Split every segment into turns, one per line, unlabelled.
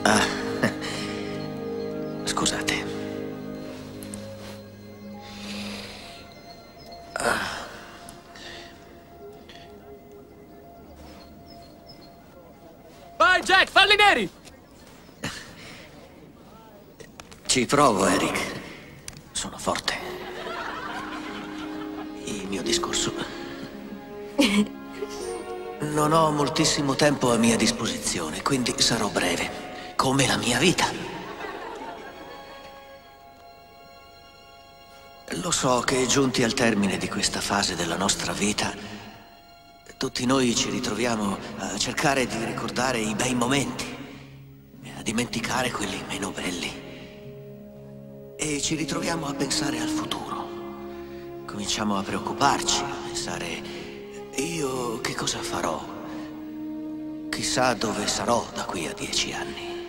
Ah, scusate.
Vai, Jack, falli neri!
Ci provo, Eric. Sono forte. Il mio discorso. Non ho moltissimo tempo a mia disposizione, quindi sarò breve, come la mia vita. Lo so che giunti al termine di questa fase della nostra vita, tutti noi ci ritroviamo a cercare di ricordare i bei momenti, a dimenticare quelli meno belli. E ci ritroviamo a pensare al futuro. Cominciamo a preoccuparci, a pensare: io che cosa farò? Chissà dove sarò da qui a 10 anni.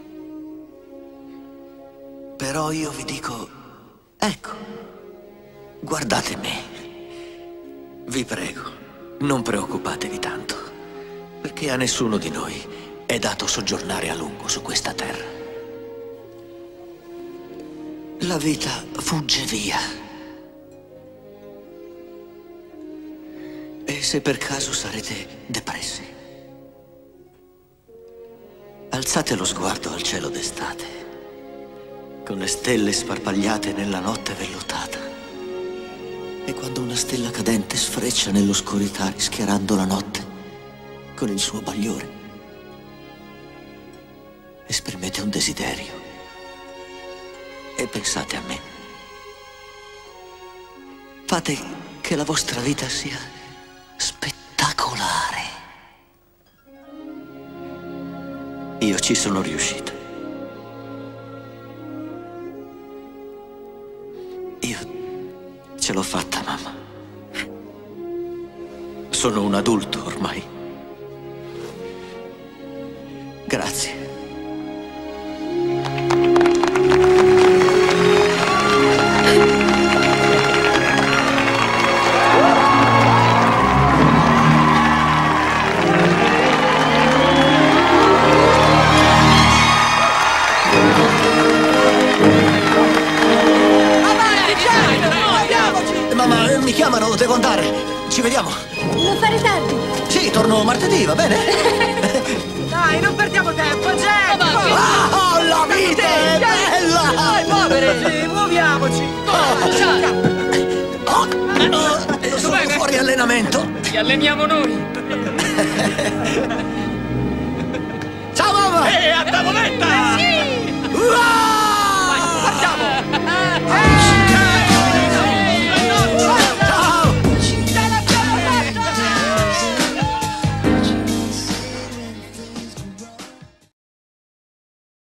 Però io vi dico: ecco, guardate me. Vi prego, non preoccupatevi tanto, perché a nessuno di noi è dato soggiornare a lungo su questa terra. La vita fugge via. E se per caso sarete depressi, alzate lo sguardo al cielo d'estate, con le stelle sparpagliate nella notte vellutata. E quando una stella cadente sfreccia nell'oscurità rischiarando la notte con il suo bagliore, esprimete un desiderio e pensate a me. Fate che la vostra vita sia spettacolare. Io ci sono riuscito. Io ce l'ho fatta, mamma. Sono un adulto ormai. Grazie. Mamma, mi chiamano, devo andare. Ci vediamo.
Non fare tardi.
Sì, torno martedì, va bene?
Dai, non perdiamo tempo, Jack!
Oh, la vita è bella!
Dai, povere! Sì, muoviamoci!
Sono fuori allenamento.
Ci alleniamo noi!